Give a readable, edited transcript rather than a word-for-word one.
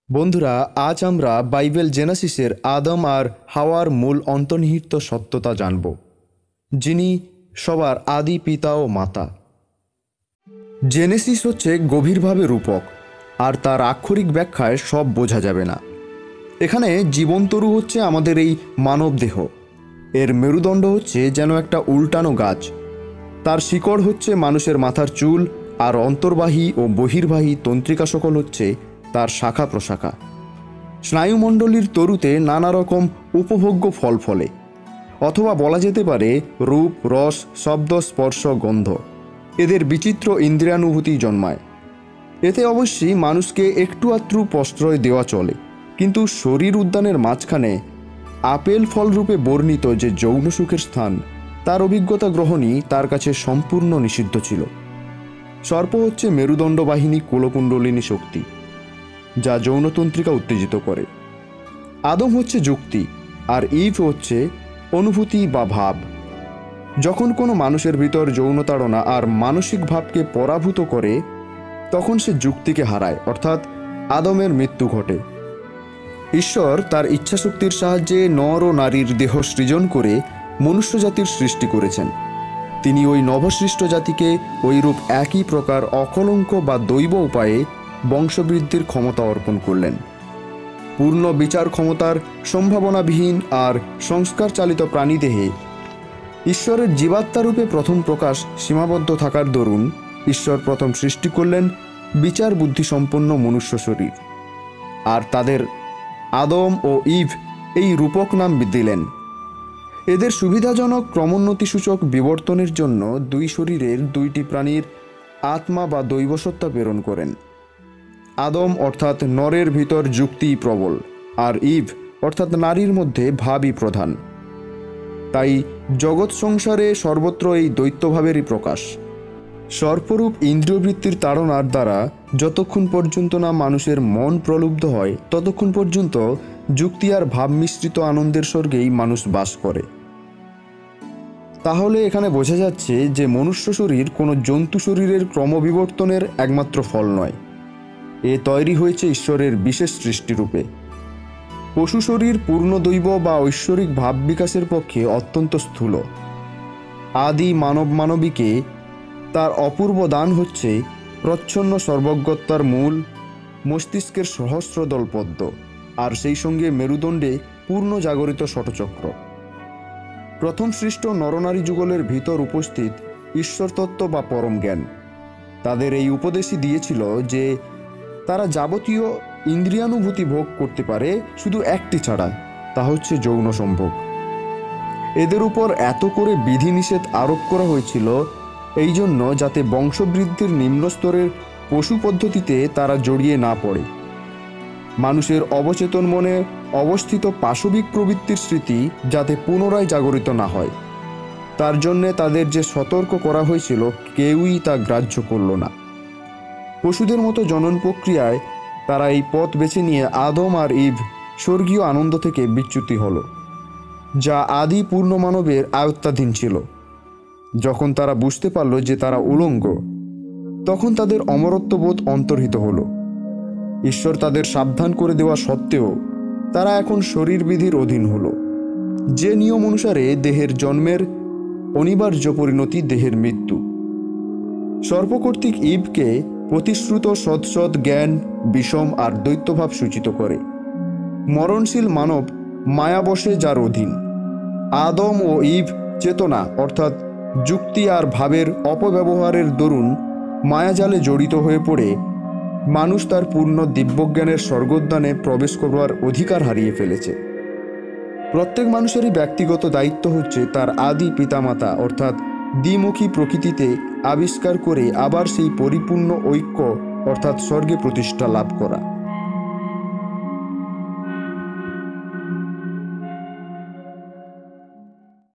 বন্ধুরা, আজ আমরা বাইবেল জেনেসিসের আদম আর হাওয়ার মূল অন্তর্নিহিত সত্যতা জানব, যিনি সবার আদি পিতা ও মাতা। জেনেসিস হচ্ছে গভীরভাবে রূপক, আর তার আক্ষরিক ব্যাখ্যায় সব বোঝা যাবে না। এখানে জীবন্তরু হচ্ছে আমাদের এই মানব দেহ, এর মেরুদণ্ড হচ্ছে যেন একটা উল্টানো গাছ, তার শিকড় হচ্ছে মানুষের মাথার চুল, আর অন্তর্বাহী ও বহির্বাহী তন্ত্রিকা সকল হচ্ছে তার শাখা প্রশাখা। স্নায়ুমণ্ডলীর তরুতে নানা রকম উপভোগ্য ফল ফলে, অথবা বলা যেতে পারে রূপ, রস, শব্দ, স্পর্শ, গন্ধ এদের বিচিত্র ইন্দ্রিয়ানুভূতি জন্মায়। এতে অবশ্যই মানুষকে একটু আধটু প্রশ্রয় দেওয়া চলে, কিন্তু শরীর উদ্যানের মাঝখানে আপেল ফলরূপে বর্ণিত যে যৌন সুখের স্থান, তার অভিজ্ঞতা গ্রহণই তার কাছে সম্পূর্ণ নিষিদ্ধ ছিল। সর্প হচ্ছে মেরুদণ্ড বাহিনী কুলকুণ্ডলিনী শক্তি, যা যৌনতন্ত্রিকা উত্তেজিত করে। আদম হচ্ছে যুক্তি, আর ইভ হচ্ছে অনুভূতি বা ভাব। যখন কোনো মানুষের ভিতর যৌনতাড়না আর মানসিক ভাবকে পরাভূত করে, তখন সে যুক্তিকে হারায়, অর্থাৎ আদমের মৃত্যু ঘটে। ঈশ্বর তার ইচ্ছাশক্তির সাহায্যে নর ও নারীর দেহ সৃজন করে মনুষ্য জাতির সৃষ্টি করেছেন। তিনি ওই নবসৃষ্ট জাতিকে ওইরূপ একই প্রকার অকলঙ্ক বা দৈব উপায়ে বংশবৃদ্ধির ক্ষমতা অর্পণ করলেন। পূর্ণ বিচার ক্ষমতার সম্ভাবনাবিহীন আর সংস্কার চালিত প্রাণীদেহে ঈশ্বরের জীবাত্মারূপে প্রথম প্রকাশ সীমাবদ্ধ থাকার দরুন ঈশ্বর প্রথম সৃষ্টি করলেন বিচার বুদ্ধিসম্পন্ন মনুষ্য শরীর, আর তাদের আদম ও ইভ এই রূপক নাম দিলেন। এদের সুবিধাজনক ক্রমোন্নতিসূচক বিবর্তনের জন্য দুই শরীরের দুইটি প্রাণীর আত্মা বা দৈবসত্তা প্রেরণ করেন। আদম অর্থাৎ নরের ভিতর যুক্তিই প্রবল, আর ইভ অর্থাৎ নারীর মধ্যে ভাবই প্রধান। তাই জগৎ সংসারে সর্বত্র এই দ্বৈতভাবেরই প্রকাশ। সর্পরূপ ইন্দ্রিয়বৃত্তির তাড়নার দ্বারা যতক্ষণ পর্যন্ত না মানুষের মন প্রলুব্ধ হয়, ততক্ষণ পর্যন্ত যুক্তি আর ভাব মিশ্রিত আনন্দের স্বর্গেই মানুষ বাস করে। তাহলে এখানে বোঝা যাচ্ছে যে মনুষ্য শরীর কোনো জন্তু শরীরের ক্রমবিবর্তনের একমাত্র ফল নয়, এ তৈরি হয়েছে ঈশ্বরের বিশেষ সৃষ্টিরূপে। পশু শরীর পূর্ণদৈব বা ঐশ্বরিক ভাব বিকাশের পক্ষে অত্যন্ত স্থূল। আদি মানব মানবীকে তার অপূর্ব দান হচ্ছে প্রচ্ছন্ন সর্বজ্ঞতার মূল, মস্তিষ্কের সহস্রদল পদ্ম, আর সেই সঙ্গে মেরুদণ্ডে পূর্ণ জাগরিত ষটচক্র। প্রথম সৃষ্ট নরনারী যুগলের ভিতর উপস্থিত ঈশ্বরতত্ত্ব বা পরম জ্ঞান তাদের এই উপদেশই দিয়েছিল যে তারা যাবতীয় ইন্দ্রিয়ানুভূতি ভোগ করতে পারে, শুধু একটি ছাড়া, তা হচ্ছে যৌন সম্ভোগ। এদের উপর এত করে বিধিনিষেধ আরোপ করা হয়েছিল এই জন্য যাতে বংশবৃদ্ধির নিম্নস্তরের পশু পদ্ধতিতে তারা জড়িয়ে না পড়ে। মানুষের অবচেতন মনে অবস্থিত পাশবিক প্রবৃত্তির স্মৃতি যাতে পুনরায় জাগরিত না হয়, তার জন্যে তাদের যে সতর্ক করা হয়েছিল, কেউই তা গ্রাহ্য করল না। পশুদের মতো জনন প্রক্রিয়ায় তারা এই পথ বেছে নিয়ে আদম আর ইভ স্বর্গীয় আনন্দ থেকে বিচ্যুতি হলো, যা আদি পূর্ণ মানবের আয়ত্তাধীন ছিল। যখন তারা বুঝতে পারল যে তারা উলঙ্গ, তখন তাদের অমরত্ববোধ অন্তর্হিত হলো। ঈশ্বর তাদের সাবধান করে দেওয়া সত্ত্বেও তারা এখন শরীরবিধির অধীন হলো, যে নিয়ম অনুসারে দেহের জন্মের অনিবার্য পরিণতি দেহের মৃত্যু। সর্প কর্তৃক ইভকে প্রতিশ্রুত সৎসৎ জ্ঞান, বিষম আর দৈত্যভাব সূচিত করে। মরণশীল মানব মায়াবশে যার অধীন। আদম ও ইভ চেতনা অর্থাৎ যুক্তি আর ভাবের অপব্যবহারের দরুন মায়াজালে জড়িত হয়ে পড়ে মানুষ তার পূর্ণ দিব্যজ্ঞানের স্বর্গোদ্যানে প্রবেশ করবার অধিকার হারিয়ে ফেলেছে। প্রত্যেক মানুষেরই ব্যক্তিগত দায়িত্ব হচ্ছে তার আদি পিতামাতা অর্থাৎ দ্বিমুখী প্রকৃতিতে আবিষ্কার করে আবার সেই পরিপূর্ণ ঐক্য অর্থাৎ স্বর্গে প্রতিষ্ঠা লাভ করা।